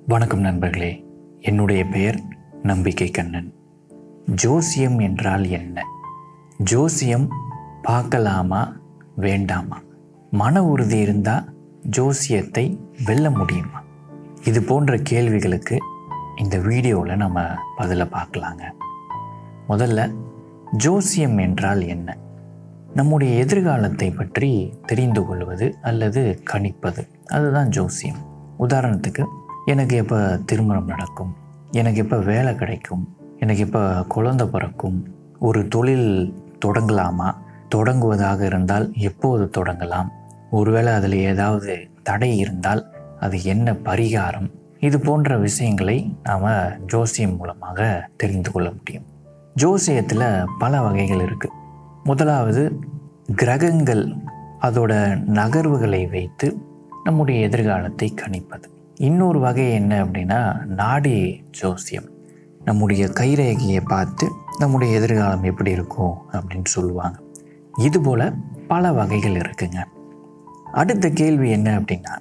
வணக்கம் நண்பர்களே, என்னுடைய பெயர் நம்பிக்கை கண்ணன். ஜோசியம் என்றால் என்ன? ஜோசியம் பார்க்கலாமா வேண்டாமா? மன உறுதி இருந்தால் ஜோசியத்தை வெல்ல முடியுமா? இது போன்ற கேள்விகளுக்கு இந்த வீடியோவில் நம்ம பதிலை பார்க்கலாங்க. முதல்ல ஜோசியம் என்றால் என்ன? நம்முடைய எதிர்காலத்தை பற்றி தெரிந்து கொள்வது அல்லது கணிப்பது, அதுதான் ஜோசியம். உதாரணத்துக்கு, எனக்கு எப்போ திருமணம் நடக்கும், எனக்கு எப்போ வேலை கிடைக்கும், எனக்கு எப்போ குழந்தை பிறக்கும், ஒரு தொழில் தொடங்கலாமா, தொடங்குவதாக இருந்தால் எப்போது தொடங்கலாம், ஒருவேளை அதில் ஏதாவது தடை இருந்தால் அது என்ன பரிகாரம், இது போன்ற விஷயங்களை நாம் ஜோசியம் மூலமாக தெரிந்து கொள்ள முடியும். ஜோசியத்தில் பல வகைகள் இருக்குது. முதலாவது, கிரகங்கள் அதோட நகர்வுகளை வைத்து நம்முடைய எதிர்காலத்தை கணிப்பது. இன்னொரு வகை என்ன அப்படின்னா நாடி ஜோசியம். நம்முடைய கைரேகையை பார்த்து நம்முடைய எதிர்காலம் எப்படி இருக்கும் அப்படின்னு சொல்லுவாங்க. இதுபோல் பல வகைகள் இருக்குங்க. அடுத்த கேள்வி என்ன அப்படின்னா,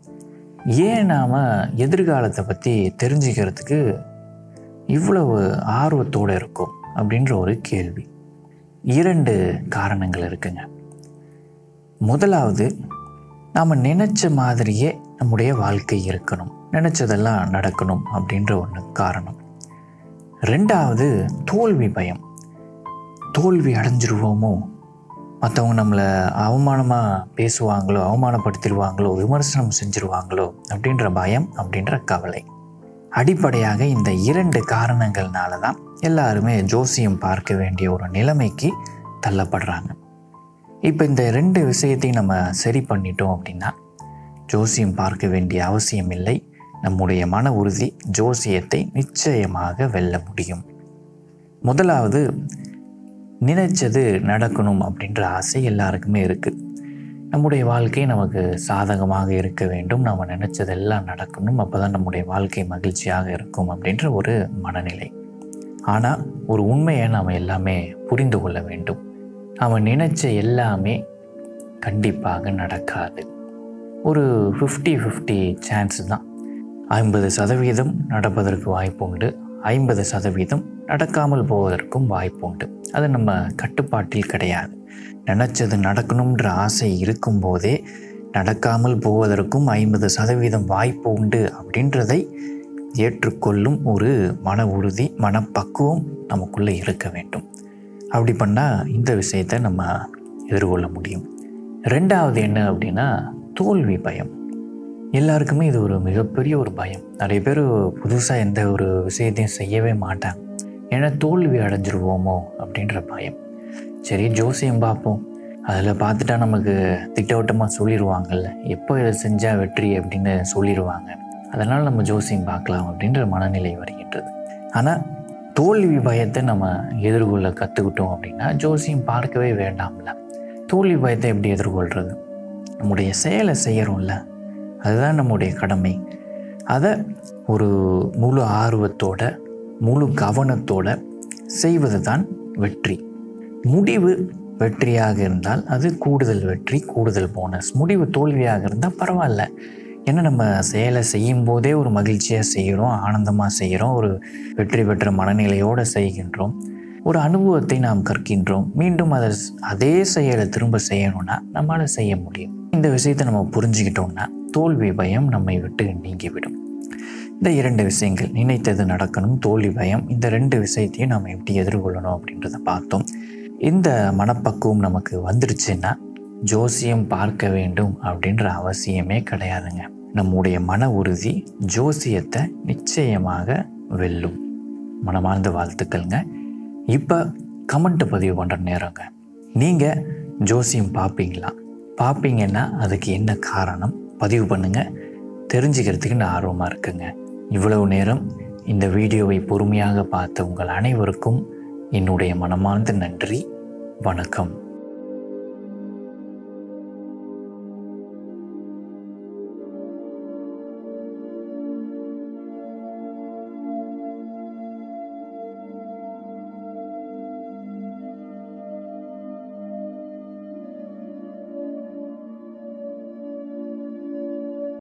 ஏன் நாம் எதிர்காலத்தை பற்றி தெரிஞ்சுக்கிறதுக்கு இவ்வளவு ஆர்வத்தோடு இருக்கோம் அப்படின்ற ஒரு கேள்வி. 2 காரணங்கள் இருக்குங்க. முதலாவது, நாம் நினச்ச மாதிரியே நம்முடைய வாழ்க்கை இருக்கணும், நினச்சதெல்லாம் நடக்கணும் அப்படின்ற ஒன்று காரணம். 2வது, தோல்வி பயம். தோல்வி அடைஞ்சிருவோமோ, மற்றவங்க நம்மளை அவமானமாக பேசுவாங்களோ, அவமானப்படுத்திடுவாங்களோ, விமர்சனம் செஞ்சுருவாங்களோ அப்படின்ற பயம், அப்படின்ற கவலை. அடிப்படையாக இந்த 2 காரணங்கள்னால தான் எல்லாருமே ஜோசியம் பார்க்க வேண்டிய ஒரு நிலைமைக்கு தள்ளப்படுறாங்க. இப்போ இந்த 2 விஷயத்தையும் நம்ம சரி பண்ணிட்டோம் அப்படின்னா ஜோசியம் பார்க்க வேண்டிய அவசியம் இல்லை. நம்முடைய மன உறுதி ஜோசியத்தை நிச்சயமாக வெல்ல முடியும். முதலாவது, நினைச்சது நடக்கணும் அப்படின்ற ஆசை எல்லாருக்குமே இருக்குது. நம்முடைய வாழ்க்கை நமக்கு சாதகமாக இருக்க வேண்டும், நம்ம நினச்சதெல்லாம் நடக்கணும், அப்போ தான் நம்முடைய வாழ்க்கை மகிழ்ச்சியாக இருக்கும் அப்படின்ற ஒரு மனநிலை. ஆனால் ஒரு உண்மையை நாம் எல்லாமே புரிந்து கொள்ள வேண்டும். அவன் நினச்ச எல்லாமே கண்டிப்பாக நடக்காது. ஒரு 50-50 சான்ஸ் தான். 50% நடப்பதற்கு வாய்ப்பு உண்டு, 50% நடக்காமல் போவதற்கும் வாய்ப்பு உண்டு. அது நம்ம கட்டுப்பாட்டில் கிடையாது. நினச்சது நடக்கணுன்ற ஆசை இருக்கும்போதே நடக்காமல் போவதற்கும் 50% வாய்ப்பு உண்டு அப்படின்றதை ஏற்றுக்கொள்ளும் ஒரு மன உறுதி, மனப்பக்குவம் நமக்குள்ளே இருக்க வேண்டும். அப்படி பண்ணால் இந்த விஷயத்தை நம்ம எதிர்கொள்ள முடியும். 2வது என்ன அப்படின்னா தோல்வி பயம். எல்லாருக்குமே இது ஒரு மிகப்பெரிய ஒரு பயம். நிறைய பேர் புதுசாக எந்த ஒரு விஷயத்தையும் செய்யவே மாட்டாங்க. ஏன்னா தோல்வி அடைஞ்சிருவோமோ அப்படின்ற பயம். சரி, ஜோசியம் பார்ப்போம், அதில் பார்த்துட்டா நமக்கு திட்டவட்டமாக சொல்லிடுவாங்கல்ல, எப்போ இதை செஞ்சால் வெற்றி அப்படின்னு சொல்லிடுவாங்க, அதனால் நம்ம ஜோசியம் பார்க்கலாம் அப்படின்ற மனநிலை வருகின்றது. ஆனால் தோல்வி பயத்தை நம்ம எதிர்கொள்ள கற்றுக்கிட்டோம் அப்படின்னா ஜோசியம் பார்க்கவே வேண்டாம்ல. தோல்வி பயத்தை எப்படி எதிர்கொள்கிறது? நம்முடைய செயலை செய்கிறோம்ல, அதுதான் நம்முடைய கடமை. அதை ஒரு முழு ஆர்வத்தோட, முழு கவனத்தோட செய்வது தான் வெற்றி. முடிவு வெற்றியாக இருந்தால் அது கூடுதல் வெற்றி, கூடுதல் போனஸ். முடிவு தோல்வியாக இருந்தால் பரவாயில்ல. ஏன்னா நம்ம செயலை செய்யும் போதே ஒரு மகிழ்ச்சியாக செய்கிறோம், ஆனந்தமாக செய்கிறோம், ஒரு வெற்றி பெற்ற மனநிலையோடு செய்கின்றோம், ஒரு அனுபவத்தை நாம் கற்கின்றோம். மீண்டும் அதே செயலை திரும்ப செய்யணும்னா நம்மளால் செய்ய முடியும். இந்த விஷயத்தை நம்ம புரிஞ்சுக்கிட்டோம்னா தோல்வி பயம் நம்மை விட்டு நீங்கிவிடும். இந்த 2 விஷயங்கள், நினைத்தது நடக்கணும், தோல்வி பயம், இந்த 2 விஷயத்தையும் நம்ம எப்படி எதிர்கொள்ளணும் அப்படின்றத பார்த்தோம். இந்த மனப்பக்குவம் நமக்கு வந்துடுச்சுன்னா ஜோசியம் பார்க்க வேண்டும் அப்படின்ற அவசியமே கிடையாதுங்க. நம்முடைய மன உறுதி ஜோசியத்தை நிச்சயமாக வெல்லும். மனமார்ந்த வாழ்த்துக்கள்ங்க. இப்போ கமெண்ட் பதிவு பண்ணுற நேரங்க. நீங்கள் ஜோசியம் பார்ப்பீங்களா? பார்ப்பீங்கன்னா அதுக்கு என்ன காரணம்? பதிவு பண்ணுங்கள், தெரிஞ்சுக்கிறதுக்கு நான் ஆர்வமாக இருக்குங்க. இவ்வளவு நேரம் இந்த வீடியோவை பொறுமையாக பார்த்த உங்கள் அனைவருக்கும் என்னுடைய மனமார்ந்த நன்றி. வணக்கம்.